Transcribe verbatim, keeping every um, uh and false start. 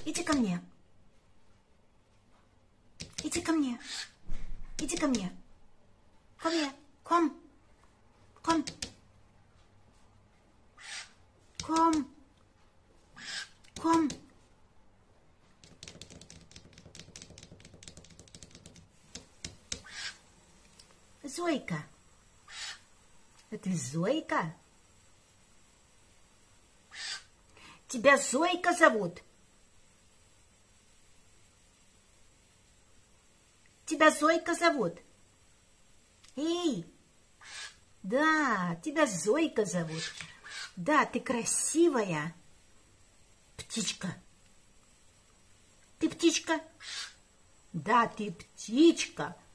Иди ко мне. Иди ко мне. Иди ко мне. Ко мне. Ком. Ком. Ком. Ком. Зойка. Это Зойка? Тебя Зойка зовут? Тебя Зойка зовут? Эй! Да, тебя Зойка зовут. Да, ты красивая. Птичка. Ты птичка? Да, ты птичка.